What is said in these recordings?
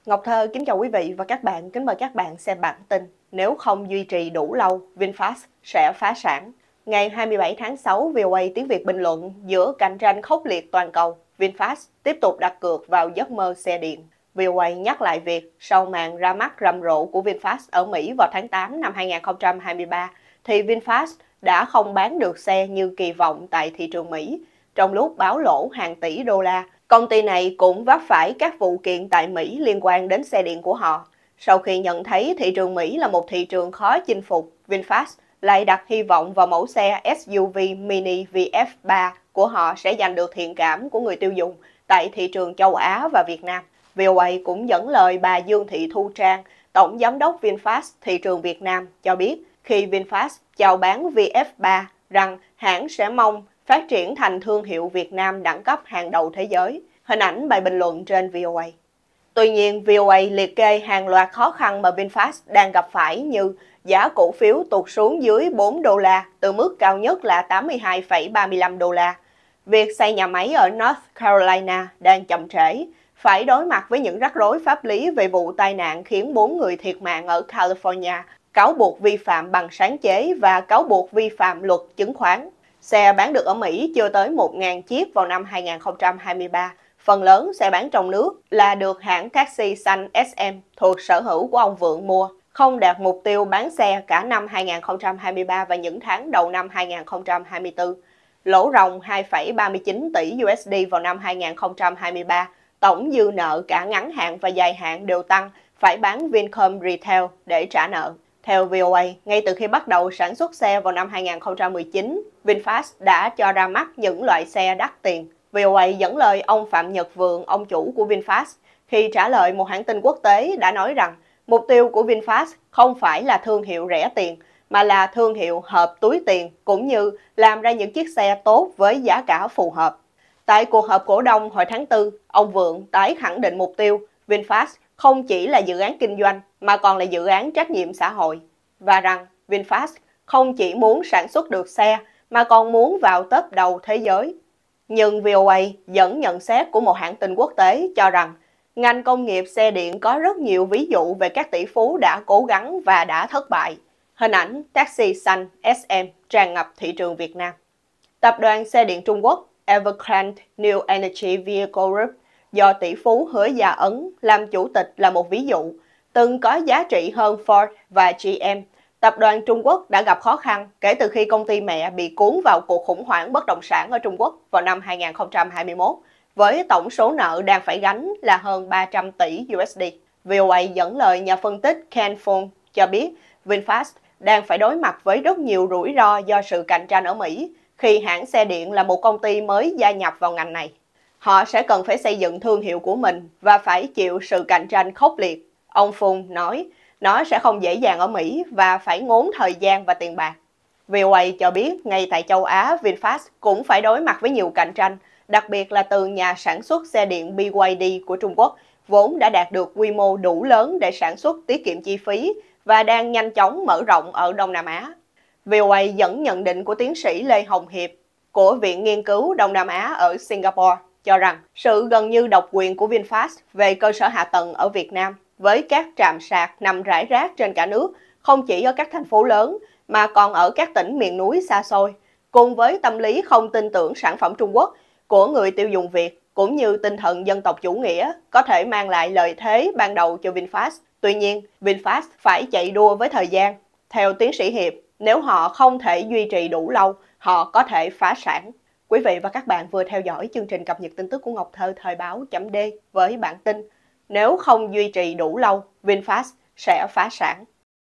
Ngọc Thơ kính chào quý vị và các bạn, kính mời các bạn xem bản tin. Nếu không duy trì đủ lâu, VinFast sẽ phá sản. Ngày 27 tháng 6, VOA tiếng Việt bình luận giữa cạnh tranh khốc liệt toàn cầu, VinFast tiếp tục đặt cược vào giấc mơ xe điện. VOA nhắc lại việc sau màn ra mắt rầm rộ của VinFast ở Mỹ vào tháng 8 năm 2023, thì VinFast đã không bán được xe như kỳ vọng tại thị trường Mỹ, trong lúc báo lỗ hàng tỷ đô la. Công ty này cũng vấp phải các vụ kiện tại Mỹ liên quan đến xe điện của họ. Sau khi nhận thấy thị trường Mỹ là một thị trường khó chinh phục, VinFast lại đặt hy vọng vào mẫu xe SUV Mini VF3 của họ sẽ giành được thiện cảm của người tiêu dùng tại thị trường châu Á và Việt Nam. VOA cũng dẫn lời bà Dương Thị Thu Trang, Tổng Giám đốc VinFast thị trường Việt Nam, cho biết khi VinFast chào bán VF3 rằng hãng sẽ mong phát triển thành thương hiệu Việt Nam đẳng cấp hàng đầu thế giới. Hình ảnh bài bình luận trên VOA. Tuy nhiên, VOA liệt kê hàng loạt khó khăn mà VinFast đang gặp phải như giá cổ phiếu tụt xuống dưới 4 đô la từ mức cao nhất là 82,35 đô la. Việc xây nhà máy ở North Carolina đang chậm trễ, phải đối mặt với những rắc rối pháp lý về vụ tai nạn khiến 4 người thiệt mạng ở California, cáo buộc vi phạm bằng sáng chế và cáo buộc vi phạm luật chứng khoán. Xe bán được ở Mỹ chưa tới 1.000 chiếc vào năm 2023. Phần lớn xe bán trong nước là được hãng taxi xanh SM thuộc sở hữu của ông Vượng mua, không đạt mục tiêu bán xe cả năm 2023 và những tháng đầu năm 2024. Lỗ ròng 2,39 tỷ USD vào năm 2023, tổng dư nợ cả ngắn hạn và dài hạn đều tăng, phải bán Vincom Retail để trả nợ. Theo VOA, ngay từ khi bắt đầu sản xuất xe vào năm 2019, VinFast đã cho ra mắt những loại xe đắt tiền. VOA dẫn lời ông Phạm Nhật Vượng, ông chủ của VinFast, khi trả lời một hãng tin quốc tế đã nói rằng mục tiêu của VinFast không phải là thương hiệu rẻ tiền, mà là thương hiệu hợp túi tiền, cũng như làm ra những chiếc xe tốt với giá cả phù hợp. Tại cuộc họp cổ đông hồi tháng 4, ông Vượng tái khẳng định mục tiêu VinFast không chỉ là dự án kinh doanh mà còn là dự án trách nhiệm xã hội, và rằng VinFast không chỉ muốn sản xuất được xe mà còn muốn vào top đầu thế giới. Nhưng VOA dẫn nhận xét của một hãng tin quốc tế cho rằng ngành công nghiệp xe điện có rất nhiều ví dụ về các tỷ phú đã cố gắng và đã thất bại. Hình ảnh taxi xanh SM tràn ngập thị trường Việt Nam. Tập đoàn xe điện Trung Quốc Evergrande New Energy Vehicle Group do tỷ phú Hứa Gia Ấn làm chủ tịch là một ví dụ, từng có giá trị hơn Ford và GM. Tập đoàn Trung Quốc đã gặp khó khăn kể từ khi công ty mẹ bị cuốn vào cuộc khủng hoảng bất động sản ở Trung Quốc vào năm 2021, với tổng số nợ đang phải gánh là hơn 300 tỷ USD. VOA dẫn lời nhà phân tích Ken Phong cho biết VinFast đang phải đối mặt với rất nhiều rủi ro do sự cạnh tranh ở Mỹ, khi hãng xe điện là một công ty mới gia nhập vào ngành này. Họ sẽ cần phải xây dựng thương hiệu của mình và phải chịu sự cạnh tranh khốc liệt. Ông Phong nói, nó sẽ không dễ dàng ở Mỹ và phải ngốn thời gian và tiền bạc. VOA cho biết ngay tại châu Á, VinFast cũng phải đối mặt với nhiều cạnh tranh, đặc biệt là từ nhà sản xuất xe điện BYD của Trung Quốc, vốn đã đạt được quy mô đủ lớn để sản xuất tiết kiệm chi phí và đang nhanh chóng mở rộng ở Đông Nam Á. VOA dẫn nhận định của tiến sĩ Lê Hồng Hiệp của Viện Nghiên cứu Đông Nam Á ở Singapore cho rằng sự gần như độc quyền của VinFast về cơ sở hạ tầng ở Việt Nam với các trạm sạc nằm rải rác trên cả nước, không chỉ ở các thành phố lớn mà còn ở các tỉnh miền núi xa xôi, cùng với tâm lý không tin tưởng sản phẩm Trung Quốc của người tiêu dùng Việt, cũng như tinh thần dân tộc chủ nghĩa, có thể mang lại lợi thế ban đầu cho VinFast. Tuy nhiên, VinFast phải chạy đua với thời gian. Theo tiến sĩ Hiệp, nếu họ không thể duy trì đủ lâu, họ có thể phá sản. Quý vị và các bạn vừa theo dõi chương trình cập nhật tin tức của Ngọc Thơ thời báo.d với bản tin nếu không duy trì đủ lâu, VinFast sẽ phá sản.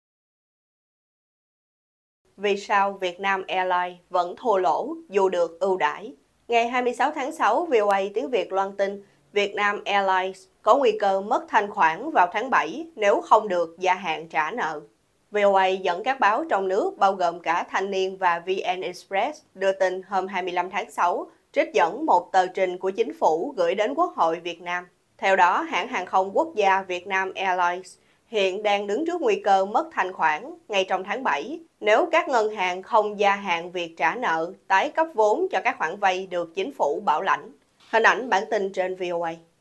Vì sao Vietnam Airlines vẫn thua lỗ dù được ưu đãi? Ngày 26 tháng 6, VOA tiếng Việt loan tin Vietnam Airlines có nguy cơ mất thanh khoản vào tháng 7 nếu không được gia hạn trả nợ. VOA dẫn các báo trong nước bao gồm cả Thanh Niên và VN Express đưa tin hôm 25 tháng 6 trích dẫn một tờ trình của chính phủ gửi đến Quốc hội Việt Nam. Theo đó, hãng hàng không quốc gia Vietnam Airlines hiện đang đứng trước nguy cơ mất thanh khoản ngay trong tháng 7 nếu các ngân hàng không gia hạn việc trả nợ, tái cấp vốn cho các khoản vay được chính phủ bảo lãnh. Hình ảnh bản tin trên VOA.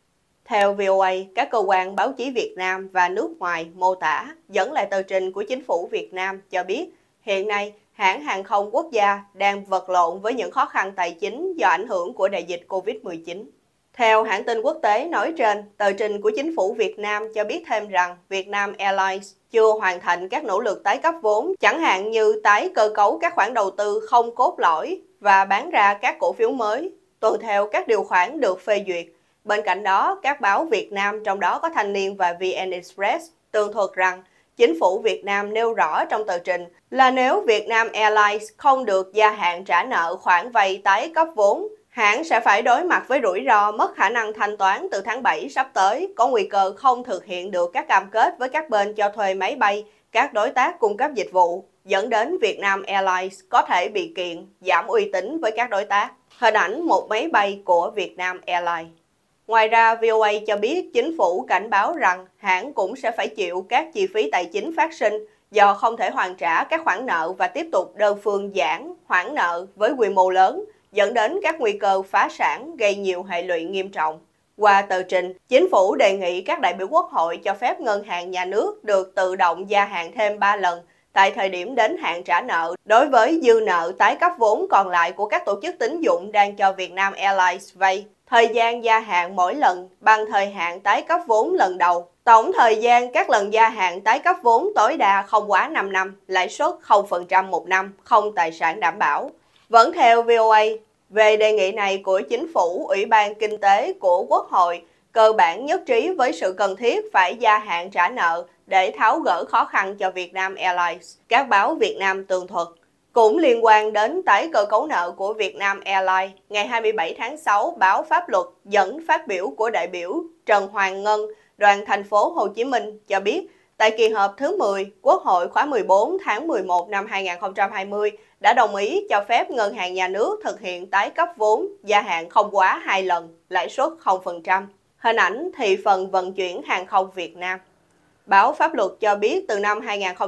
Theo VOA, các cơ quan báo chí Việt Nam và nước ngoài mô tả dẫn lại tờ trình của chính phủ Việt Nam cho biết hiện nay hãng hàng không quốc gia đang vật lộn với những khó khăn tài chính do ảnh hưởng của đại dịch Covid-19. Theo hãng tin quốc tế nói trên, tờ trình của chính phủ Việt Nam cho biết thêm rằng Vietnam Airlines chưa hoàn thành các nỗ lực tái cấp vốn, chẳng hạn như tái cơ cấu các khoản đầu tư không cốt lõi và bán ra các cổ phiếu mới, tuân theo các điều khoản được phê duyệt. Bên cạnh đó, các báo Việt Nam, trong đó có Thanh Niên và VN Express, tường thuật rằng chính phủ Việt Nam nêu rõ trong tờ trình là nếu Vietnam Airlines không được gia hạn trả nợ khoản vay tái cấp vốn, hãng sẽ phải đối mặt với rủi ro mất khả năng thanh toán từ tháng 7 sắp tới, có nguy cơ không thực hiện được các cam kết với các bên cho thuê máy bay, các đối tác cung cấp dịch vụ, dẫn đến Vietnam Airlines có thể bị kiện, giảm uy tín với các đối tác. Hình ảnh một máy bay của Vietnam Airlines. Ngoài ra, VOA cho biết chính phủ cảnh báo rằng hãng cũng sẽ phải chịu các chi phí tài chính phát sinh do không thể hoàn trả các khoản nợ và tiếp tục đơn phương giãn hoãn nợ với quy mô lớn, dẫn đến các nguy cơ phá sản gây nhiều hệ lụy nghiêm trọng. Qua tờ trình, chính phủ đề nghị các đại biểu Quốc hội cho phép ngân hàng nhà nước được tự động gia hạn thêm 3 lần tại thời điểm đến hạn trả nợ đối với dư nợ tái cấp vốn còn lại của các tổ chức tín dụng đang cho Vietnam Airlines vay. Thời gian gia hạn mỗi lần bằng thời hạn tái cấp vốn lần đầu. Tổng thời gian các lần gia hạn tái cấp vốn tối đa không quá 5 năm, lãi suất 0% một năm, không tài sản đảm bảo. Vẫn theo VOA, về đề nghị này của chính phủ, Ủy ban Kinh tế của Quốc hội cơ bản nhất trí với sự cần thiết phải gia hạn trả nợ để tháo gỡ khó khăn cho Vietnam Airlines. Các báo Việt Nam tường thuật. Cũng liên quan đến tái cơ cấu nợ của Vietnam Airlines, ngày 27 tháng 6, báo Pháp luật dẫn phát biểu của đại biểu Trần Hoàng Ngân, đoàn thành phố Hồ Chí Minh cho biết, tại kỳ họp thứ 10, Quốc hội khóa 14 tháng 11 năm 2020 đã đồng ý cho phép ngân hàng nhà nước thực hiện tái cấp vốn gia hạn không quá 2 lần, lãi suất 0%. Hình ảnh thị phần vận chuyển hàng không Việt Nam. Báo Pháp luật cho biết từ năm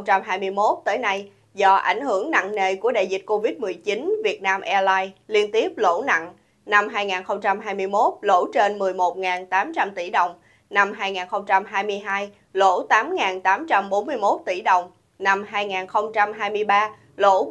2021 tới nay, do ảnh hưởng nặng nề của đại dịch Covid-19, Vietnam Airlines liên tiếp lỗ nặng. Năm 2021, lỗ trên 11.800 tỷ đồng. Năm 2022, lỗ 8.841 tỷ đồng. Năm 2023, lỗ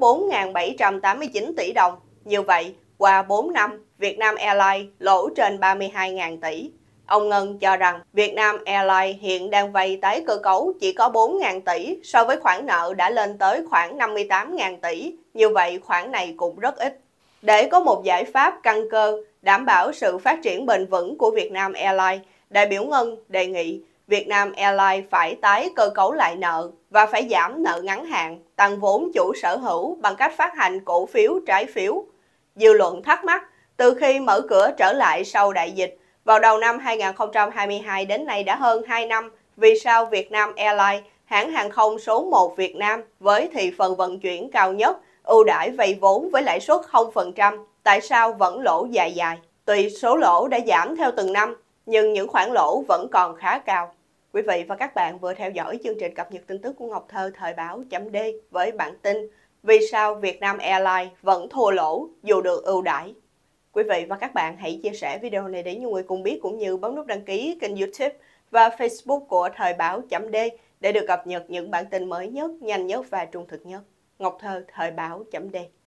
4.789 tỷ đồng. Như vậy, qua 4 năm, Vietnam Airlines lỗ trên 32.000 tỷ. Ông Ngân cho rằng Vietnam Airlines hiện đang vay tái cơ cấu chỉ có 4.000 tỷ so với khoản nợ đã lên tới khoảng 58.000 tỷ, như vậy khoản này cũng rất ít. Để có một giải pháp căn cơ, đảm bảo sự phát triển bền vững của Vietnam Airlines, đại biểu Ngân đề nghị Vietnam Airlines phải tái cơ cấu lại nợ và phải giảm nợ ngắn hạn, tăng vốn chủ sở hữu bằng cách phát hành cổ phiếu, trái phiếu. Dư luận thắc mắc, từ khi mở cửa trở lại sau đại dịch, vào đầu năm 2022 đến nay đã hơn 2 năm, vì sao Vietnam Airlines, hãng hàng không số 1 Việt Nam với thị phần vận chuyển cao nhất, ưu đãi vay vốn với lãi suất 0%, tại sao vẫn lỗ dài dài? Tuy số lỗ đã giảm theo từng năm, nhưng những khoản lỗ vẫn còn khá cao. Quý vị và các bạn vừa theo dõi chương trình cập nhật tin tức của Ngọc Thơ thời báo.d với bản tin Vì sao Vietnam Airlines vẫn thua lỗ dù được ưu đãi. Quý vị và các bạn hãy chia sẻ video này để nhiều người cùng biết, cũng như bấm nút đăng ký kênh YouTube và Facebook của thời báo.d để được cập nhật những bản tin mới nhất, nhanh nhất và trung thực nhất. Ngọc Thơ thời báo.d